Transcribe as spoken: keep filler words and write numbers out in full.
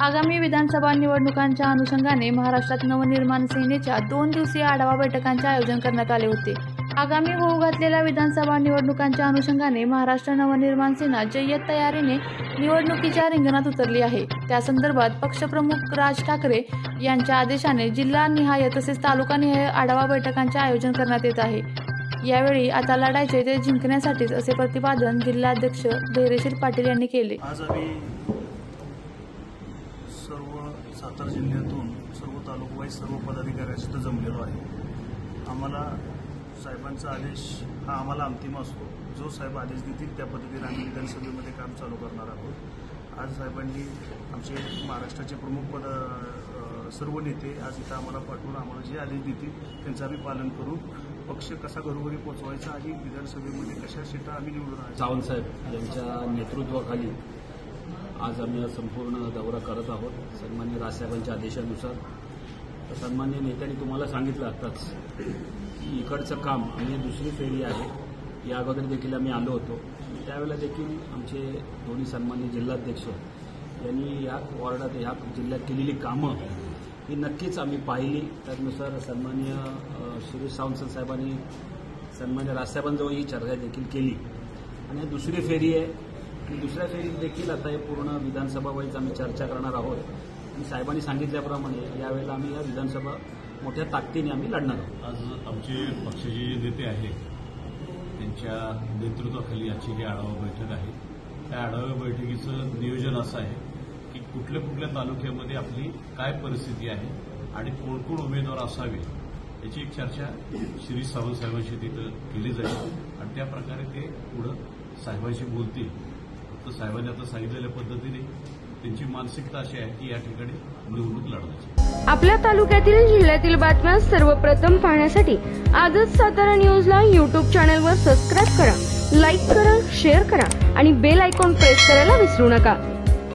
आगामी विधानसभा निवडणुकांच्या अनुषंगाने महाराष्ट्रात नवनिर्माण सेनेच्या दोन दिवसीय आढावा बैठकांचे आयोजन करण्यात आले होते। आगामी होऊ घातलेल्या विधानसभा निवडणुकांच्या अनुषंगाने महाराष्ट्र नवनिर्माण सेना जय्यत तयारीने निवडणुकीच्या रिंगणात उतरली आहे। त्या संदर्भात पक्षप्रमुख राज ठाकरे यांच्या आदेशाने जिल्हानिहाय तसेच तालुकानिहाय आढावा बैठकांचे आयोजन करण्यात येत आहे। यावेळी आता लढायचे ते जिंकण्यासाठीच असे प्रतिपादन जिल्हाध्यक्ष धैर्यशील पाटील यांनी केले। आज आम्ही सर्व सातारा जिल्ह्यातून सर्व तालुकावाईज सर्व पदाधिकाऱ्यांशी जमलेलो आहे। आम्हाला साहेबांचा आदेश हा आम्हाला अंतिम असतो। जो साहेब आदेश देतील त्या पद्धतीने आम्ही विधानसभेमध्ये काम चालू करणार आहोत। आज साहेबांनी आमचे महाराष्ट्राचे प्रमुख पद सर्व नेते आज इथं आम्हाला पाठवून आम्हाला जे आदेश देतील त्यांचं आम्ही पालन करू। पक्ष कसा घरोघरी पोहोचवायचा आणि विधानसभेमध्ये कशा सीटा आम्ही निवडून आहोत। सावंत साहेब यांच्या नेतृत्वाखाली आज आम्ही संपूर्ण दौरा करत आहोत। सन्मान्य राजसाहेबांच्या आदेशानुसार सन्मान्य नेत्यांनी तुम्हाला सांगितलं आताच की इकडचं काम आणि दुसरी फेरी आहे। या अगोदर देखील आम्ही आलो होतो, त्यावेळेला देखील आमचे दोन्ही सन्मान्य जिल्हाध्यक्ष यांनी या वॉर्डात या जिल्ह्यात केलेली कामं ही नक्कीच आम्ही पाहिली। त्यानुसार सन्मान्य शिरीष सावंत साहेबांनी सन्मान्य राजसाहेबांजवळ ही चर्चा देखील केली आणि दुसरी फेरी आहे आणि दुसऱ्या फेरीत देखील आता हे पूर्ण विधानसभा वाईज आम्ही चर्चा करणार आहोत आणि साहेबांनी सांगितल्याप्रमाणे यावेळेला आम्ही या विधानसभा मोठ्या ताकदीने आम्ही लढणार आहोत। आज आमचे पक्षाचे जे नेते आहेत त्यांच्या नेतृत्वाखाली आजची ही आढावा बैठक आहे। त्या आढावा बैठकीचं नियोजन असं आहे की कुठल्या कुठल्या तालुक्यामध्ये आपली काय परिस्थिती आहे आणि कोण कोण उमेदवार असावे याची एक चर्चा शिरीष सावंत साहेबांशी तिथं केली जाईल आणि त्या प्रकारे ते पुढं साहेबांशी बोलतील। तर साहेबांनी आता सांगितलेल्या पद्धतीने त्यांची मानसिकता अशी आहे की या ठिकाणी निवडणूक लढवायची। आपल्या तालुक्यातील जिल्ह्यातील बातम्या सर्वप्रथम पाहण्यासाठी आजच सातारा न्यूजला यूट्यूब चॅनलवर सबस्क्राईब करा, लाईक करा, शेअर करा आणि बेल आयकॉन प्रेस करायला विसरू नका।